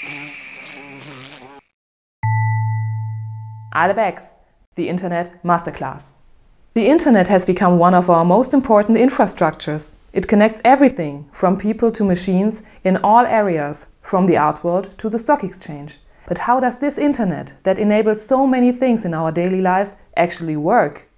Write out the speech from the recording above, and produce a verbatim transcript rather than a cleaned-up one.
Alebex, the Internet Masterclass. The Internet has become one of our most important infrastructures. It connects everything from people to machines in all areas, from the art world to the stock exchange. But how does this Internet, that enables so many things in our daily lives, actually work?